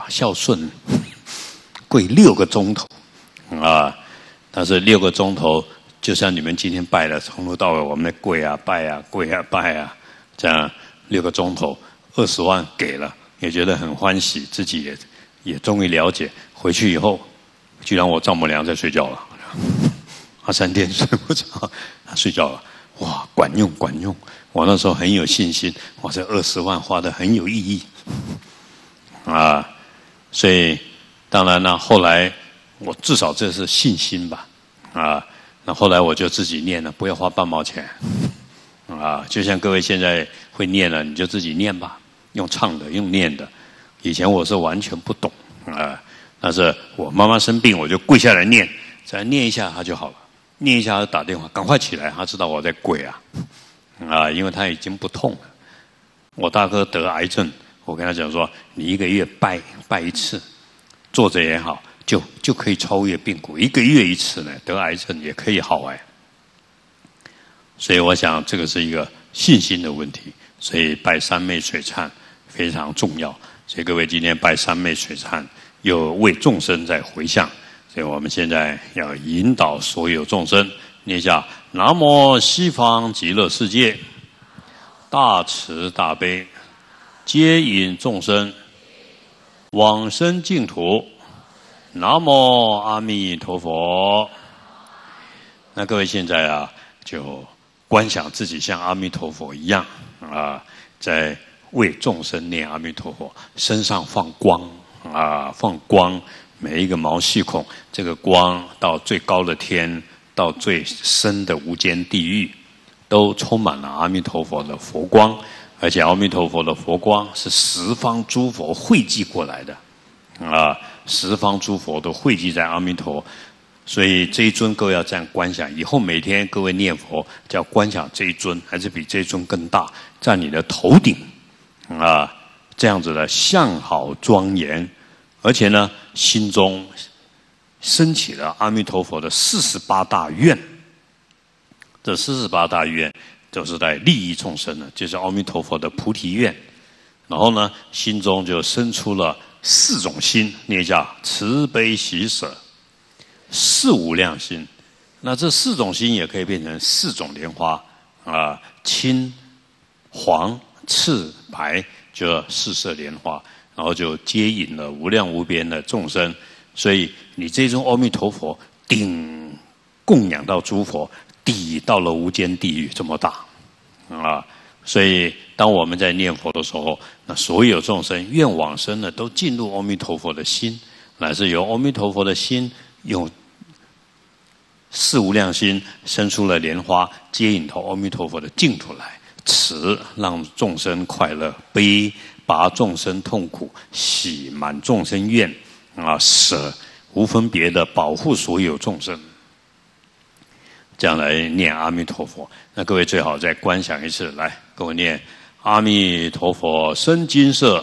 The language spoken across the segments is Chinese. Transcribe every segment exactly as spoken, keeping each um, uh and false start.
孝顺，跪六个钟头啊！但是六个钟头，就像你们今天拜的，从头到尾我们跪啊拜啊跪啊拜啊，这样六个钟头，二十万给了，也觉得很欢喜，自己也也终于了解。回去以后，居然我丈母娘在睡觉了，她三天睡不着，她睡觉了。哇，管用管用！我那时候很有信心，哇，这二十万花得很有意义啊！所以当然呢，后来我至少这是信心吧啊！那后来我就自己念了，不要花半毛钱啊！就像各位现在会念了，你就自己念吧，用唱的，用念的。以前我是完全不懂啊，但是我妈妈生病，我就跪下来念，再念一下她就好了。念一下，他打电话，赶快起来！他知道我在跪啊，啊，因为他已经不痛了。我大哥得癌症，我跟他讲说，你一个月拜拜一次，坐着也好，就就可以超越病苦。一个月一次呢，得癌症也可以好哎。所以我想这个是一个信心的问题，所以拜三昧水忏非常重要。所以各位今天拜三昧水忏，又为众生在回向。所以我们现在要引导所有众生念下南无西方极乐世界大慈大悲接引众生往生净土。南无阿弥陀佛。那各位现在啊，就观想自己像阿弥陀佛一样啊，在为众生念阿弥陀佛，身上放光啊，放光。每一个毛细孔，这个光到最高的天，到最深的无间地狱，都充满了阿弥陀佛的佛光，而且阿弥陀佛的佛光是十方诸佛汇集过来的，啊，十方诸佛都汇集在阿弥陀，所以这一尊各位要这样观想，以后每天各位念佛，就要观想这一尊，还是比这一尊更大，在你的头顶，啊，这样子的相好庄严。而且呢，心中升起了阿弥陀佛的四十八大愿。这四十八大愿就是在利益众生的，就是阿弥陀佛的菩提愿。然后呢，心中就生出了四种心，念一下慈悲喜舍四无量心。那这四种心也可以变成四种莲花啊，青、黄、赤、白，就四色莲花。然后就接引了无量无边的众生，所以你这尊阿弥陀佛顶供养到诸佛，抵到了无间地狱这么大啊！所以当我们在念佛的时候，那所有众生愿往生的都进入阿弥陀佛的心，乃至由阿弥陀佛的心用四无量心生出了莲花，接引到阿弥陀佛的净土来，慈让众生快乐，悲拔众生痛苦，喜满众生愿，啊，舍无分别的保护所有众生，这样来念阿弥陀佛。那各位最好再观想一次，来跟我念阿弥陀佛生金色，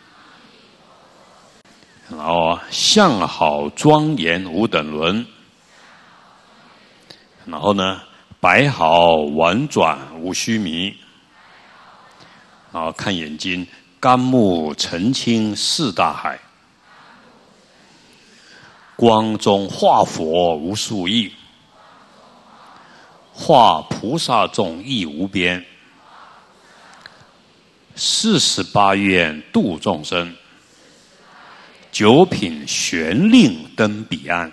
然后相好庄严无等伦，然后呢白毫婉转无须弥，然后看眼睛。甘木澄清四大海，光中化佛无数亿，化菩萨众亦无边，四十八愿度众生，九品玄令登彼岸。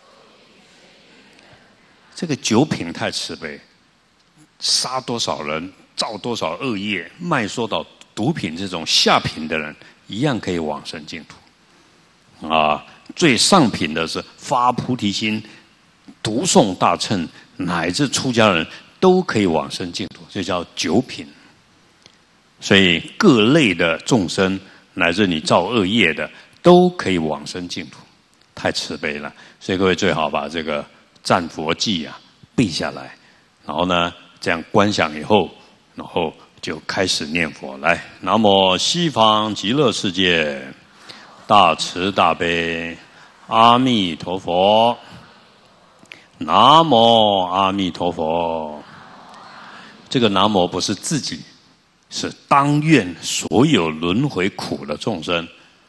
这个九品太慈悲，杀多少人，造多少恶业，卖多少毒品，这种下品的人一样可以往生净土啊！最上品的是发菩提心，读诵大乘，乃至出家人都可以往生净土，这叫九品。所以各类的众生，乃至你造恶业的，都可以往生净土，太慈悲了。所以各位最好把这个赞佛偈啊背下来，然后呢，这样观想以后，然后就开始念佛。来，南无西方极乐世界大慈大悲阿弥陀佛，南无阿弥陀佛。这个南无不是自己，是当愿所有轮回苦的众生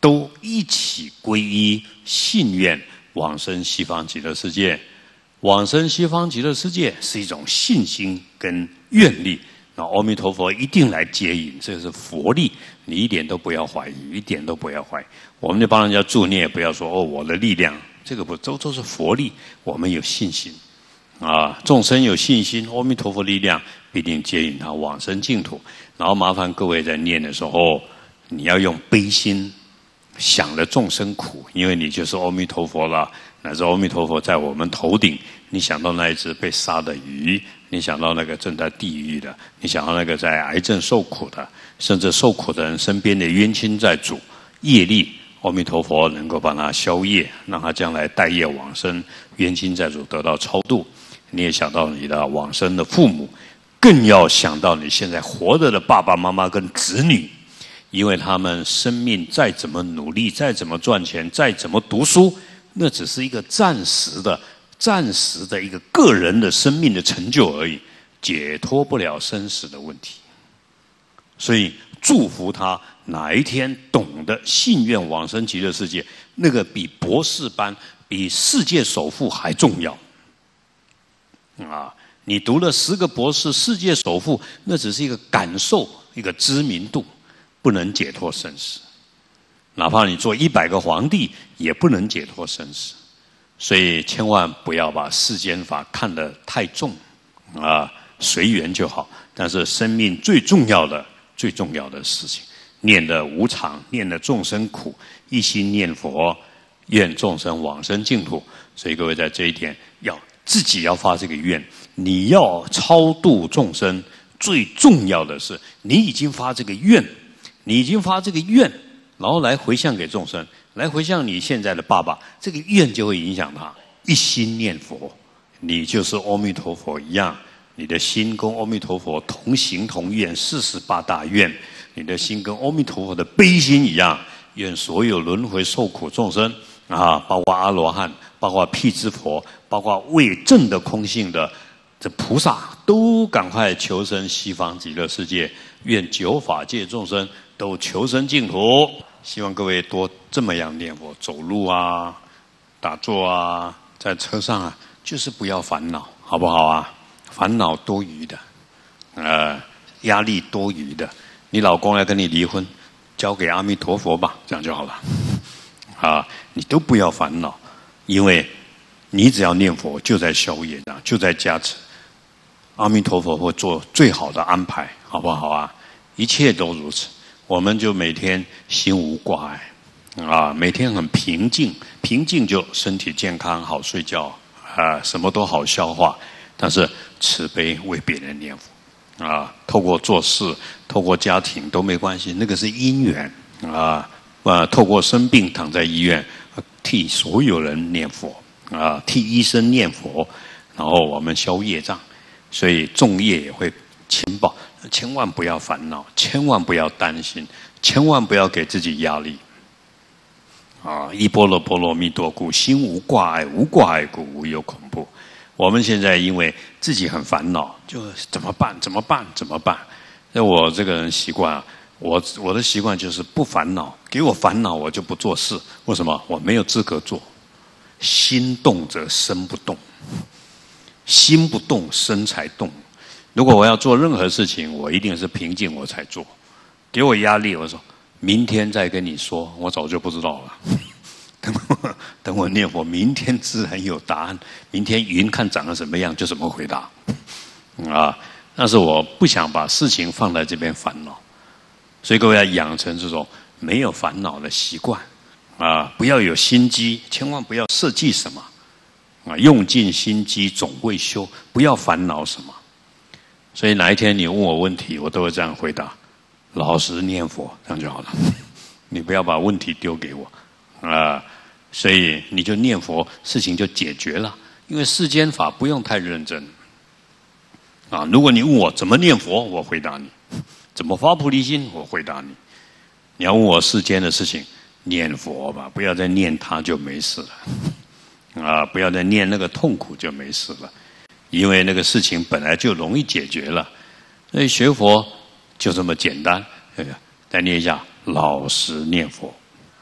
都一起皈依信愿往生西方极乐世界。往生西方极乐世界是一种信心跟愿力，那阿弥陀佛一定来接引，这是佛力，你一点都不要怀疑，一点都不要怀疑。我们就帮人家助念，不要说哦我的力量，这个不都都是佛力，我们有信心啊，众生有信心，阿弥陀佛力量必定接引他往生净土。然后麻烦各位在念的时候，你要用悲心想了众生苦，因为你就是阿弥陀佛了，乃至阿弥陀佛在我们头顶，你想到那一只被杀的鱼，你想到那个正在地狱的，你想到那个在癌症受苦的，甚至受苦的人身边的冤亲债主，业力阿弥陀佛能够帮他消业，让他将来带业往生，冤亲债主得到超度。你也想到你的往生的父母，更要想到你现在活着的爸爸妈妈跟子女，因为他们生命再怎么努力，再怎么赚钱，再怎么读书，那只是一个暂时的、暂时的一个个人的生命的成就而已，解脱不了生死的问题。所以祝福他哪一天懂得信愿往生极乐世界，那个比博士班、比世界首富还重要。啊，你读了十个博士，世界首富，那只是一个感受，一个知名度，不能解脱生死。哪怕你做一百个皇帝，也不能解脱生死。所以千万不要把世间法看得太重，啊，随缘就好。但是生命最重要的、最重要的事情，念的无常，念的众生苦，一心念佛，愿众生往生净土。所以各位在这一点要自己要发这个愿，你要超度众生，最重要的是你已经发这个愿，你已经发这个愿，然后来回向给众生，来回向你现在的爸爸，这个愿就会影响他一心念佛，你就是阿弥陀佛一样，你的心跟阿弥陀佛同行同愿，四十八大愿，你的心跟阿弥陀佛的悲心一样，愿所有轮回受苦众生啊，包括阿罗汉，包括辟支佛，包括未证的空性的这菩萨，都赶快求生西方极乐世界，愿九法界众生都求生净土。希望各位多这么样念佛，走路啊，打坐啊，在车上啊，就是不要烦恼，好不好啊？烦恼多余的，呃，压力多余的。你老公要跟你离婚，交给阿弥陀佛吧，这样就好了。啊，你都不要烦恼，因为你只要念佛，就在消业障，就在加持，阿弥陀佛会做最好的安排，好不好啊？一切都如此，我们就每天心无挂碍，啊，每天很平静，平静就身体健康，好睡觉，啊，什么都好消化。但是慈悲为别人念佛，啊，透过做事，透过家庭都没关系，那个是因缘，啊。啊，透过生病躺在医院，替所有人念佛啊，替医生念佛，然后我们消业障，所以众业也会轻报。千万不要烦恼，千万不要担心，千万不要给自己压力。啊，依般若波罗蜜多故，心无挂碍，无挂碍故，无有恐怖。我们现在因为自己很烦恼，就怎么办？怎么办？怎么办？那我这个人习惯啊。我我的习惯就是不烦恼，给我烦恼我就不做事。为什么？我没有资格做。心动则身不动，心不动身才动。如果我要做任何事情，我一定是平静我才做。给我压力，我说明天再跟你说，我早就不知道了。等我等我念佛，明天自然有答案。明天云看长得什么样就怎么回答。啊，但是我不想把事情放在这边烦恼。所以各位要养成这种没有烦恼的习惯，啊，不要有心机，千万不要设计什么，啊，用尽心机总未休，不要烦恼什么。所以哪一天你问我问题，我都会这样回答：老实念佛，这样就好了。你不要把问题丢给我，啊，所以你就念佛，事情就解决了。因为世间法不用太认真，啊，如果你问我怎么念佛，我回答你。怎么发菩提心？我回答你。你要问我世间的事情，念佛吧，不要再念它就没事了。啊，不要再念那个痛苦就没事了，因为那个事情本来就容易解决了。所以学佛就这么简单。再念一下，老实念佛。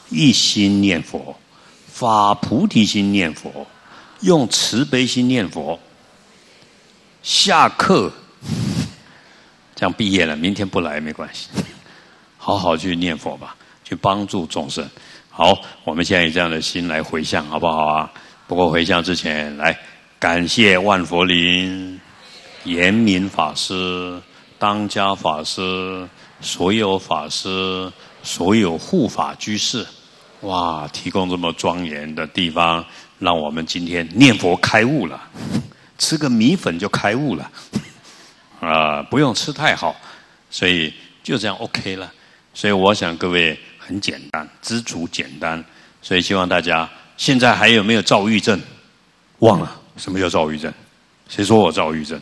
一心念佛，发菩提心念佛，用慈悲心念佛。下课，这样毕业了，明天不来没关系，好好去念佛吧，去帮助众生。好，我们现在以这样的心来回向，好不好啊？不过回向之前，来感谢万佛林、严明法师、当家法师、所有法师、所有护法居士，哇，提供这么庄严的地方，让我们今天念佛开悟了，吃个米粉就开悟了，啊、呃，不用吃太好，所以就这样 OK 了。所以我想各位很简单，知足简单，所以希望大家现在还有没有躁郁症？忘了什么叫躁郁症？谁说我躁郁症？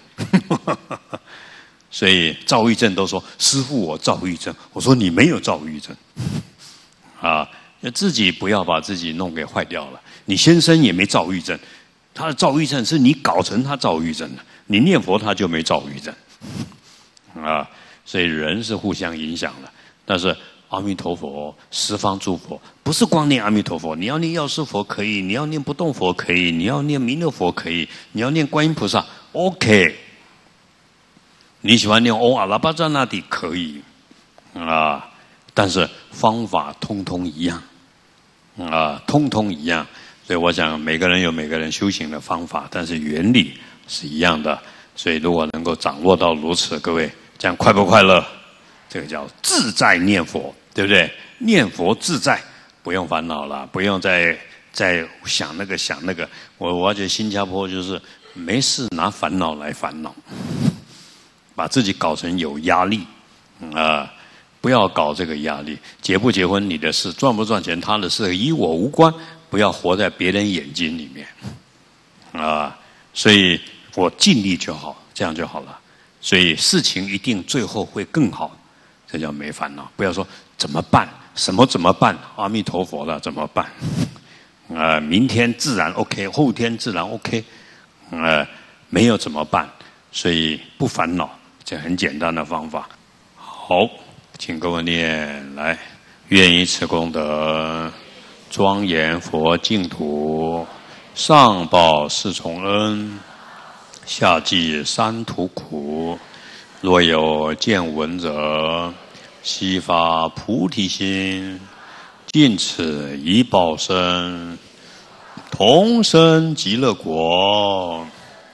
所以躁郁症都说师父我躁郁症，我说你没有躁郁症，啊，自己不要把自己弄给坏掉了。你先生也没躁郁症，他的躁郁症是你搞成他躁郁症了，你念佛他就没躁郁症，啊，所以人是互相影响的。但是阿弥陀佛，十方诸佛，不是光念阿弥陀佛，你要念药师佛可以，你要念不动佛可以，你要念弥勒佛可以，你要念观音菩萨 OK， 你喜欢念嗡阿拉巴扎那底可以啊，但是方法通通一样啊，通通一样。所以我想每个人有每个人修行的方法，但是原理是一样的。所以如果能够掌握到如此，各位这样快不快乐？这个叫自在念佛，对不对？念佛自在，不用烦恼了，不用再再想那个想那个。我我觉得新加坡就是没事拿烦恼来烦恼，把自己搞成有压力啊、呃！不要搞这个压力。结不结婚你的事，赚不赚钱他的事，与我无关。不要活在别人眼睛里面啊、呃！所以我尽力就好，这样就好了。所以事情一定最后会更好。这叫没烦恼，不要说怎么办，什么怎么办？阿弥陀佛了，怎么办？呃，明天自然 OK， 后天自然 OK， 呃，没有怎么办？所以不烦恼，这很简单的方法。好，请各位念来，愿以此功德，庄严佛净土，上报四重恩，下济三途苦。若有见闻者，悉发菩提心，尽此一报身，同生极乐国。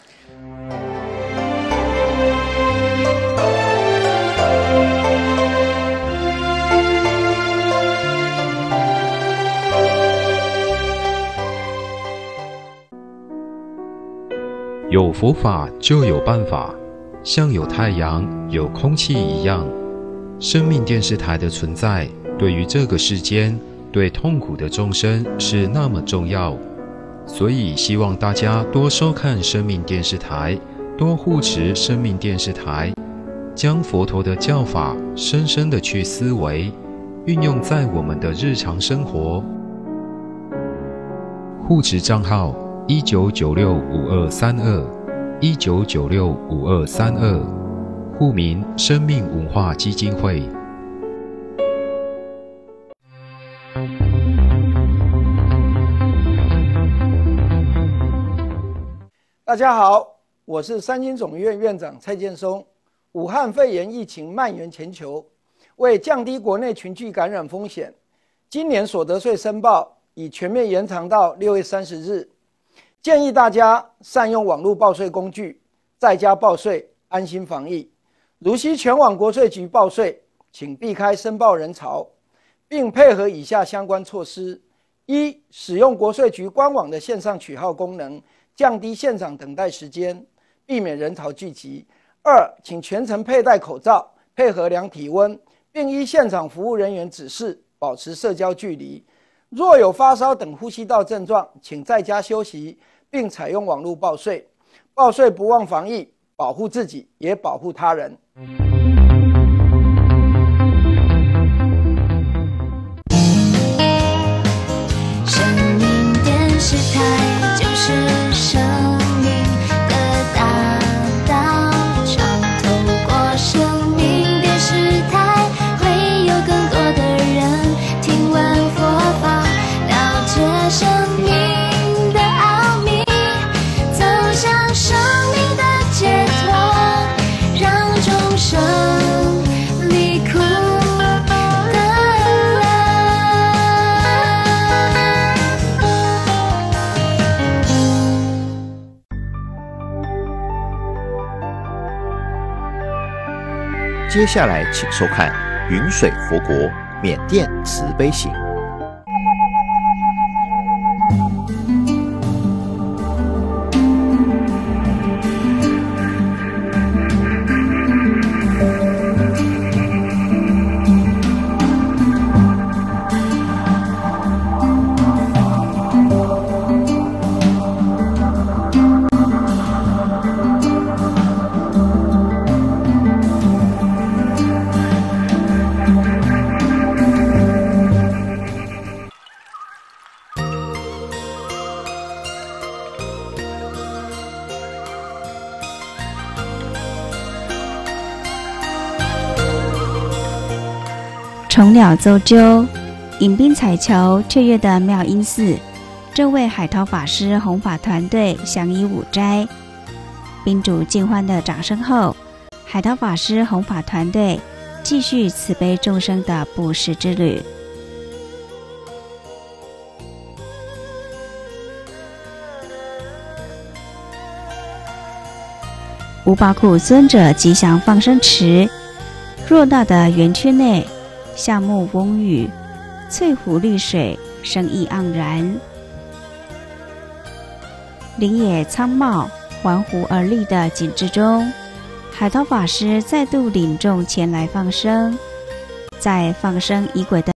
有佛法就有办法，像有太阳、有空气一样。生命电视台的存在，对于这个世间、对痛苦的众生是那么重要，所以希望大家多收看生命电视台，多护持生命电视台，将佛陀的教法深深的去思维，运用在我们的日常生活。护持账号一九九六五二三二，一九九六五二三二，户名生命文化基金会。 大家好，我是三军总医院院长蔡建松。武汉肺炎疫情蔓延全球，为降低国内群聚感染风险，今年所得税申报已全面延长到六月三十日。建议大家善用网络报税工具，在家报税，安心防疫。如需前往国税局报税，请避开申报人潮，并配合以下相关措施：一、使用国税局官网的线上取号功能，降低现场等待时间，避免人潮聚集；二、请全程佩戴口罩，配合量体温，并依现场服务人员指示保持社交距离。若有发烧等呼吸道症状，请在家休息，并采用网络报税。报税不忘防疫，保护自己，也保护他人。 生命电视台就是生命的大道，常透过生命电视台，会有更多的人听闻佛法。 接下来请收看《云水佛国缅甸慈悲行》。 虫鸟啁啾，迎宾彩球雀跃的妙音寺，正为海涛法师弘法团队相依五斋。宾主尽欢的掌声后，海涛法师弘法团队继续慈悲众生的布施之旅。五宝库尊者吉祥放生池，偌大的园区内，夏木蓊郁，翠湖绿水，生意盎然。林野苍茂，环湖而立的景致中，海涛法师再度领众前来放生。在放生仪轨的